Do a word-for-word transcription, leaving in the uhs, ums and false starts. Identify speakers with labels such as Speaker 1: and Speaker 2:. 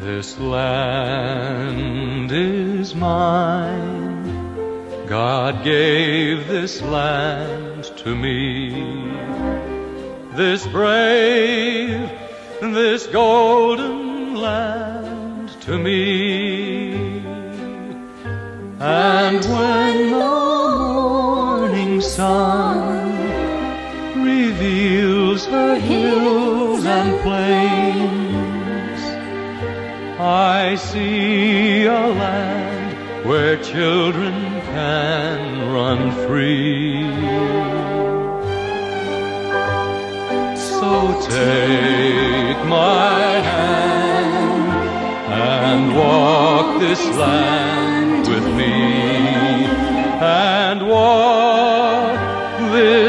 Speaker 1: This land is mine. God gave this land to me. This brave, this golden land to me. And when the morning sun reveals her hills and plains, I see a land where children can run free. So take my hand and walk this land with me, and walk this